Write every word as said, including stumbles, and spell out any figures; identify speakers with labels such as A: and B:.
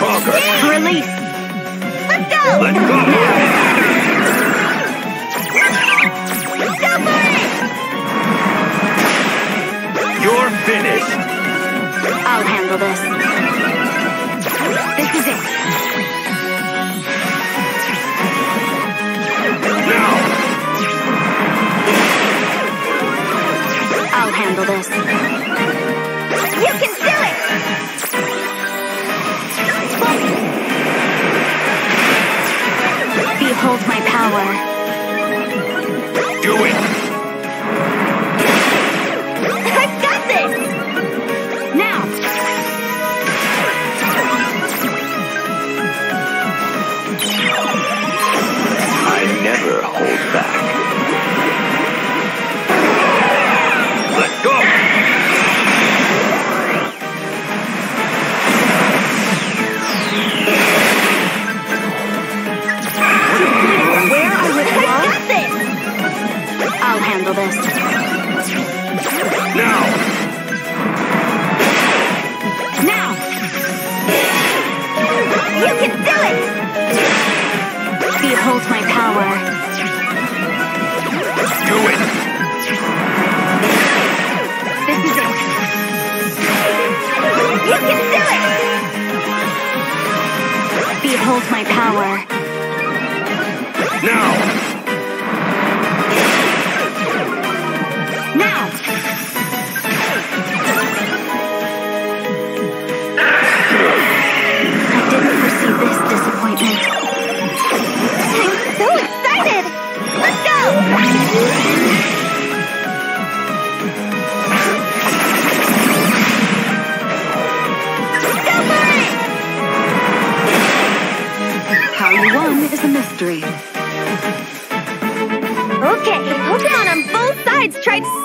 A: conquer.
B: Release.
C: Let's go!
A: Let's go!
C: Go for it!
A: You're finished.
B: I'll handle this. This is it.
A: Now!
B: I'll handle this.
C: You can do it!
B: Behold my power.
A: Do it!
C: I've got this!
B: Now!
A: I never hold back. Let's go!
B: Where I would
C: I've
B: love,
C: got this!
B: I'll handle this.
A: Now!
B: Now!
C: You can do it!
B: Behold my power.
A: Do it!
B: This is it.
C: You can do it!
B: Behold my power.
A: Now!
B: Now! I didn't foresee this disappointment.
C: I'm so excited! Let's go! Go for it!
B: How you won is a mystery.
C: Okay, Pokemon on both sides tried